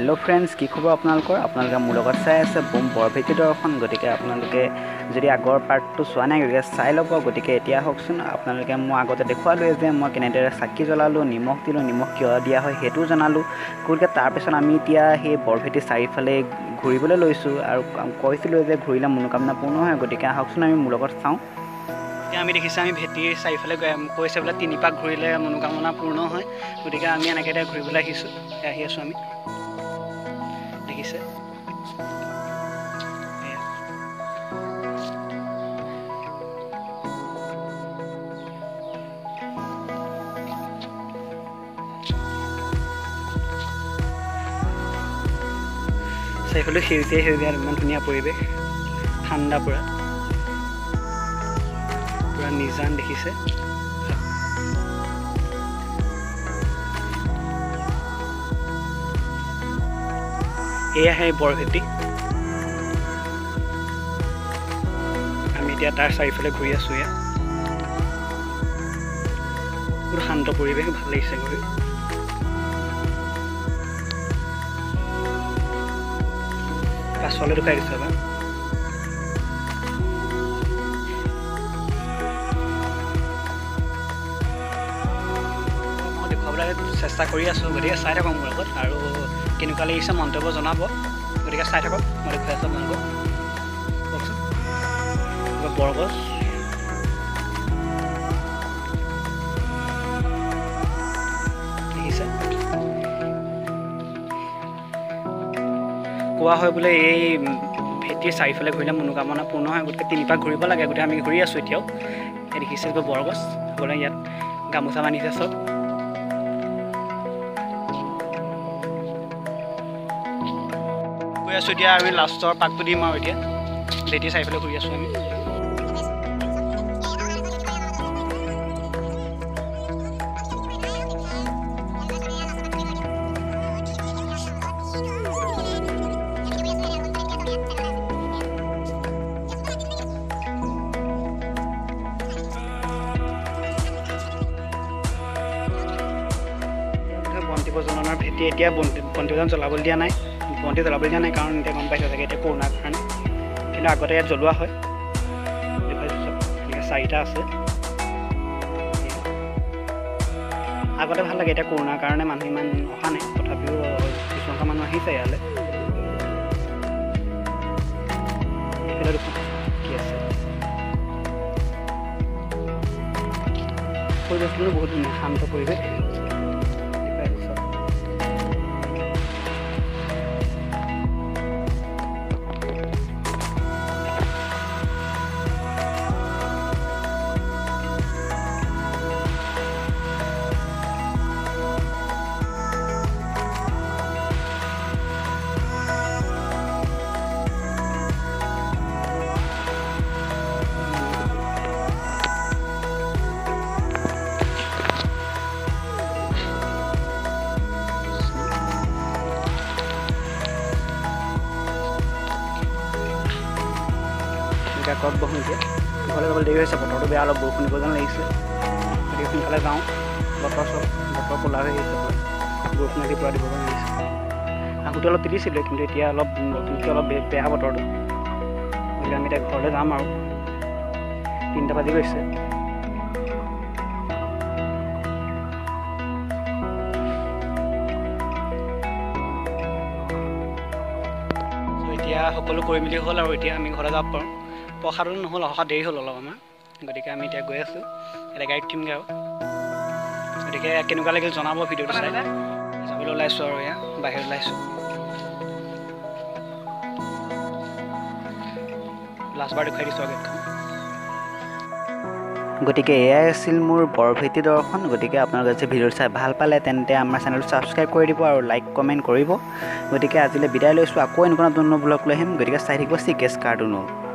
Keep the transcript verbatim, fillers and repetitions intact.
Hello friends की खबर आपनालोकर आपनालोके मोर लगत चाइ आछे बुम बरभेटी दर्शन गतिके आपनालोके जदि आगर पार्टटो चोवा नाइ गतिके चाइ लब गतिके एतिया हकचोन आपनालोके म आगते देखुवालुए जे म केनेदरे साकी जलालो निमख दिलो निमख किय दिया হয় हेतु जनालो गतिके तार पिছত आमी इतिया हे बरभेटी चारिफाले घुरिबले लैसु आरु কৈছিলো जे घुरिले मनोकामना पूर्ण হয় गतिके हकचोन आमी मोर लगत चाउ আমি দেখিছো আমি ভেটি চাৰিফালে কৈছে বোলে তিনি পাক ঘুৰিলে মনোকামনা পূৰ্ণ হয় গতিকে আমি এনেকৈ এটা ঘুৰিবলৈ আহিছো আহি আছো আমি দেখিছে চাৰিফালে সেউজীয়া সেউজীয়া ইমান ধুনীয়া পৰিৱেশ ঠাণ্ডা পুৰা পুৰা নিজান দেখিছে এয়া হে বৰভেটি আমি এতিয়া তাৰ চাৰিফালে ঘূৰি আছো ইয়া পুৰা শান্ত পৰিৱেশ ভাল লাগিছে ঘূৰি পাছফালে দেখাই দিছো এবাৰ চেষ্টা কৰি আছো গতিকে চাই থাকক মোৰ লগত আৰু কেনেকুৱা লাগিছে মন্তব্য জনাব গতিকে চাই থাকক মই দেখুৱাই আছো আপোনালোকক কওকচোন বৰগছ দেখিছে কোৱা হয় বোলে এই ভেটিৰ চাৰিফালে ঘূৰিলে মনোকামনা পূৰ্ণ হয় গতিকে তিনিপাক ঘূৰিব লাগে গতিকে আমি ঘূৰি আছো এতিয়াও এই দেখিছে বৰগছ বোলে ইয়াত গামোচা বান্ধিছে চব আছো এতিয়া আমি লাষ্টৰ পাকটো দিম আৰু এতিয়া ভেটি চাৰিফালে ঘূৰি আছো আমি বন্তি প্ৰজ্বলনৰ ভেটি এতিয়া বন্তি প্ৰজ্বলন জ্বলাবলৈ দিয়া নাই বন্তি জ্বলাবলৈ দিয়া নাই কাৰণ এতিয়া গম পাইছে চাগে এতিয়া কৰোণাৰ কাৰণে কিন্তু আগতে ইয়াত জ্বলোৱা হয় এনেকৈ চাৰিটা আছে আগতে ভাল লাগে এতিয়া কৰোণাৰ কাৰণে মানুহ ইমান অহা নাই তথাপিও কিছুমান মানুহ আহিছে ইয়ালৈ এইফালে দেখোন কি আছে পৰিৱেশটো বহুত ধুনীয়া শান্ত পৰিৱেশ কত বহো এতিয়া ঘৰলৈ যাবলৈ দেৰি হৈছে বতৰটো বেয়া অলপ বৰষুণ দিব যেন লাগিছে গতিকে সোনকালে যাওঁ বতৰ চব বতৰ ক'লা হৈ আহিছে বৰষুণ আদি পুৰা দিব যেন লাগিছে আগতে অলপ তিতিছিলে কিন্তু এতিয়া অলপ নতুনকৈ অলপ বেয়া বতৰটো গতিকে আমি এতিয়া ঘৰলৈ যাম আৰু তিনিটা বাজি গৈছে এতিয়া সকলো কৰি মেলি হ'ল আৰু এতিয়া আমি ঘৰলৈ যাব পাৰোঁ প্ৰসাদো নহ'ল অহা দেৰি হ'ল অলপ আমাৰ গতিকে আমি এতিয়া গৈ আছোঁ এতিয়া গাড়ীত উঠিমগৈ আৰু গতিকে কেনেকুৱা লাগিল জনাব ভিডিঅ'টো চাই যাবলৈ ওলাইছোঁ আৰু এয়া বাহিৰত ওলাইছোঁ লাষ্টবাৰ দেখুৱাই দিছোঁ আৰু গেটখন গতিকে এয়াই আছিল মোৰ বৰভেটি দৰ্শন গতিকে আপোনালোকে যদি ভিডিঅ'টো চাই ভাল পালে তেন্তে আমাৰ চেনেলটো ছাবস্ক্ৰাইব কৰি দিব আৰু লাইক কমেণ্ট কৰিব গতিকে আজিলৈ বিদায় লৈছোঁ আকৌ এনেকুৱা নতুন ব্লগ লৈ আহিম গতিকে চাই থাকিব চিকেছ কাৰ্টুনো।